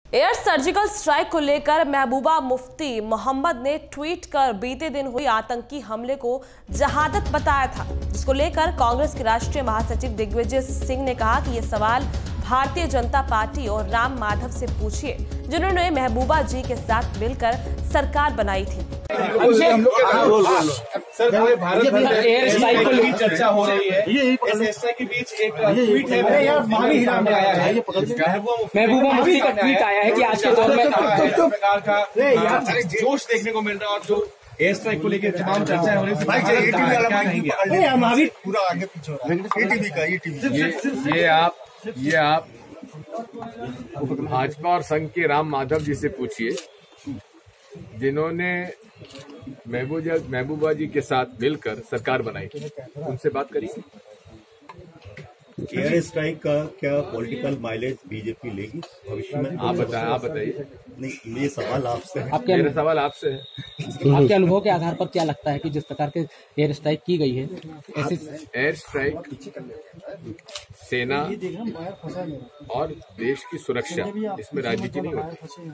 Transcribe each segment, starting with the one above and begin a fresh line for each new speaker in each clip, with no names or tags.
Air surgical strike को लेकर महबूबा मुफ्ती मोहम्मद ने ट्वीट कर बीते दिन हुई आतंकी हमले को जहादत बताया था, जिसको लेकर कांग्रेस के राष्ट्रीय महासचिव दिग्विजय सिंह ने कहा कि ये सवाल भारतीय जनता पार्टी और राम माधव से पूछिए, जिन्होंने महबूबा जी के साथ मिलकर सरकार बनाई थी।
सर, भारत एयर स्ट्राइक को लेकर चर्चा हो रही है। एसएसआई के बीच एक ट्वीट है, महबूबा मुफ्ती का ट्वीट आया है कि आज के दौर में प्रकार का जोश देखने को मिल रहा है और जो एयर स्ट्राइक को लेकर तमाम चर्चाएं हो रही है।
पूरा आगे पीछे हो रहा है।
ये आप भाजपा और संघ के राम माधव जी से पूछिए, जिन्होंने महबूबा जी के साथ मिलकर सरकार बनाई, उनसे बात करिए।
एयर स्ट्राइक का क्या पॉलिटिकल माइलेज बीजेपी लेगी भविष्य में?
आप बताइए।
नहीं, ये सवाल आपसे है।
मेरा सवाल आपसे है।
आपके अनुभव के आधार पर क्या लगता है कि जिस प्रकार के एयर स्ट्राइक की गई है, ऐसे
एयर स्ट्राइक सेना और देश की सुरक्षा, इसमें राजनीति नहीं होती।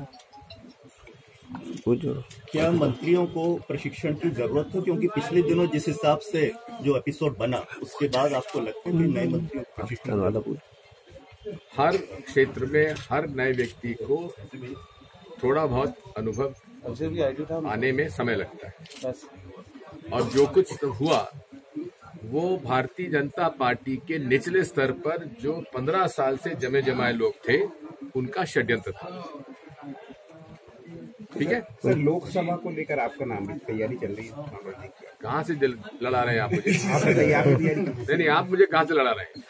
क्या मंत्रियों को प्रशिक्षण की जरूरत है? क्योंकि पिछले दिनों जिस हिसाब से जो एपिसोड बना, उसके बाद आपको लगता है कि नए मंत्रियों को प्रशिक्षण?
हर क्षेत्र में हर नए व्यक्ति को थोड़ा बहुत अनुभव आने में समय लगता है, और जो कुछ हुआ वो भारतीय जनता पार्टी के निचले स्तर पर जो 15 साल से जमे जमाए लोग थे, उनका षड्यंत्र था। ठीक है
सर, लोकसभा को लेकर आपका नाम की तैयारी चल रही है।
कहाँ से लड़ा रहे हैं आप मुझे?
तैयारी
नहीं, आप मुझे कहाँ से लड़ा रहे हैं?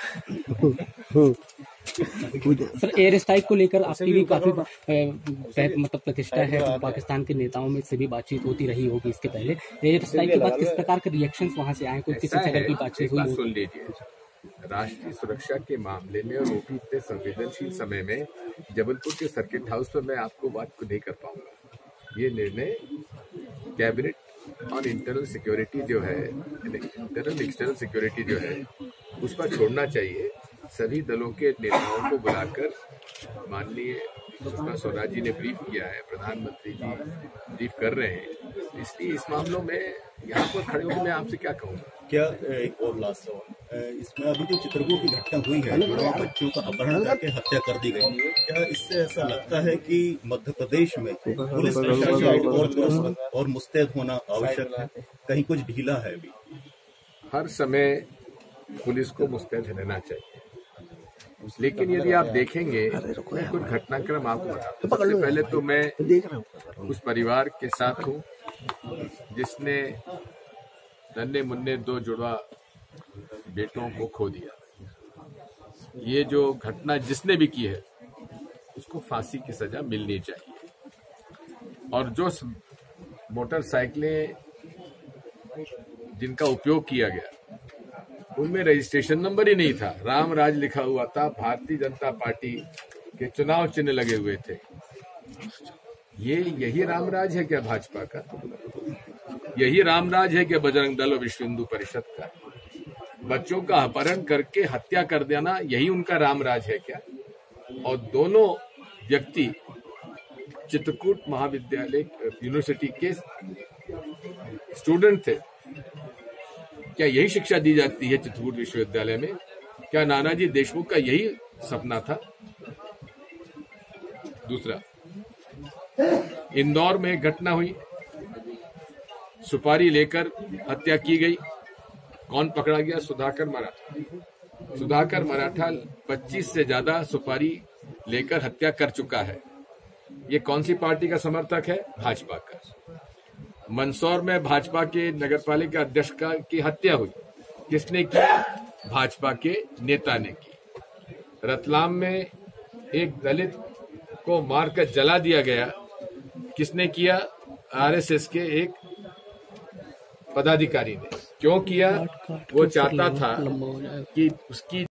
सर, एयर स्ट्राइक को लेकर आपकी भी काफी मतलब प्रतिष्ठा है, पाकिस्तान के नेताओं में से भी बातचीत होती रही होगी इसके पहले। एयर स्ट्राइक के बाद किस प्रकार के रिएक्शंस वहां से आए? कोई किसी तरह की बातचीत हुई?
सुन लीजिए, राष्ट्रीय सुरक्षा के मामले में और वो भी इतने संवेदनशील समय में जबलपुर के सर्किट हाउस पर मैं आपको बात को नहीं कर पाऊंगा। ये निर्णय कैबिनेट और इंटरनल सिक्योरिटी जो है, इंटरनल एक्सटर्नल सिक्योरिटी जो है, उस पर छोड़ना चाहिए। सभी दलों के नेताओं को बुलाकर माननीय सुषमा स्वराज जी ने ब्रीफ किया है, प्रधानमंत्री जी ब्रीफ कर रहे हैं। इसलिए इस मामलों में यहाँ पर खड़े होकर मैं आपसे क्या कहूँगा?
क्या एक और लास्ट सवाल, इसमें अभी जो चित्रकूट की घटना हुई है, बच्चों का अपहरण करके हत्या कर दी गई, क्या इससे ऐसा लगता है कि मध्य प्रदेश में पुलिस प्रशासन और दुरुस्त और मुस्तैद होना आवश्यक है? कहीं कुछ ढीला है अभी?
हर समय पुलिस को मुस्तैद रहना चाहिए, लेकिन यदि आप देखेंगे कुछ घटनाक्रम आपको बताता हूं। सबसे पहले तो मैं उस परिवार के साथ हूँ जिसने नन्हे मुन्ने 2 जुड़वा बेटों को खो दिया। ये जो घटना जिसने भी की है, उसको फांसी की सजा मिलनी चाहिए। और जो मोटरसाइकिलें जिनका उपयोग किया गया, उनमें रजिस्ट्रेशन नंबर ही नहीं था, राम राज लिखा हुआ था, भारतीय जनता पार्टी के चुनाव चिन्ह लगे हुए थे। यही रामराज है क्या भाजपा का? यही रामराज है क्या बजरंग दल और विश्व हिंदू परिषद का? बच्चों का अपहरण करके हत्या कर देना, यही उनका रामराज है क्या? और दोनों व्यक्ति चित्रकूट महाविद्यालय यूनिवर्सिटी के स्टूडेंट थे। क्या यही शिक्षा दी जाती है चित्रकूट विश्वविद्यालय में? क्या नानाजी देशमुख का यही सपना था? दूसरा, इंदौर में एक घटना हुई, सुपारी लेकर हत्या की गई। कौन पकड़ा गया? सुधाकर मराठा। सुधाकर मराठा 25 से ज्यादा सुपारी लेकर हत्या कर चुका है। ये कौन सी पार्टी का समर्थक है? भाजपा का। मंदसौर में भाजपा के नगरपालिका अध्यक्ष की हत्या हुई, किसने की? भाजपा के नेता ने की। रतलाम में एक दलित को मारकर जला दिया गया, किसने किया? आरएसएस के एक पदाधिकारी ने। क्यों किया? वो चाहता था कि उसकी